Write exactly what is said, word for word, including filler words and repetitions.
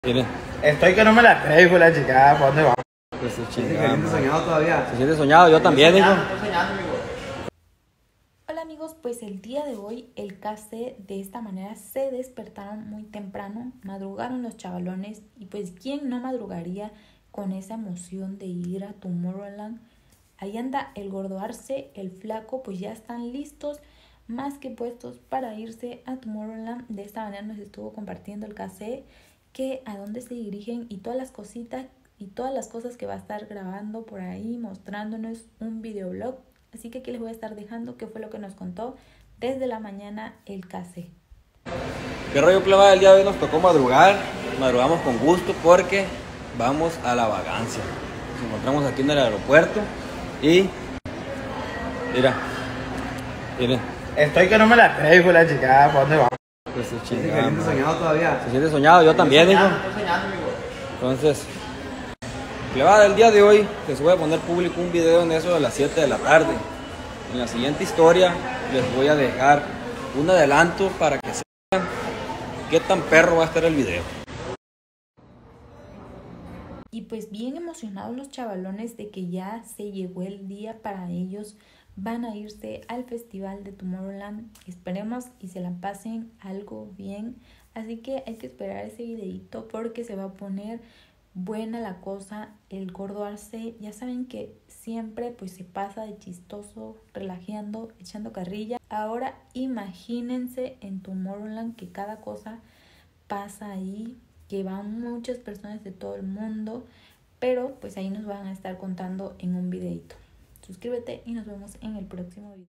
Tiene. Estoy que no me la creo, la chica, ¿para dónde vamos? Pues se ¿Se chingada, siente madre. soñado todavía? Se siente soñado, yo también, hijo. Estoy soñando, amigo. Hola amigos, pues el día de hoy el K C de esta manera se despertaron muy temprano, madrugaron los chavalones y pues quién no madrugaría con esa emoción de ir a Tomorrowland. Ahí anda el gordo Arce, el flaco, pues ya están listos, más que puestos para irse a Tomorrowland. De esta manera nos estuvo compartiendo el K C que a dónde se dirigen y todas las cositas y todas las cosas que va a estar grabando por ahí, mostrándonos un videoblog. Así que aquí les voy a estar dejando qué fue lo que nos contó desde la mañana el K C. ¿Qué rollo, plebada? El día de hoy nos tocó madrugar. Madrugamos con gusto porque vamos a la vagancia. Nos encontramos aquí en el aeropuerto y... Mira. Miren. Estoy que no me la creo, la chica, ¿para dónde vamos? Pues se ¿Se chingada, siente madre. soñado todavía? Se siente soñado, yo también, hijo. Estoy soñando, amigo. Entonces, plebada, el día de hoy les voy a poner público un video en eso de las siete de la tarde. En la siguiente historia les voy a dejar un adelanto para que sepan qué tan perro va a estar el video. Y pues bien emocionados los chavalones de que ya se llegó el día para ellos. Van a irse al festival de Tomorrowland. Esperemos y se la pasen algo bien. Así que hay que esperar ese videito porque se va a poner buena la cosa. El gordo Arce, ya saben que siempre pues se pasa de chistoso, relajeando, echando carrilla. Ahora imagínense en Tomorrowland que cada cosa pasa ahí, que van muchas personas de todo el mundo, pero pues ahí nos van a estar contando en un videito. Suscríbete y nos vemos en el próximo video.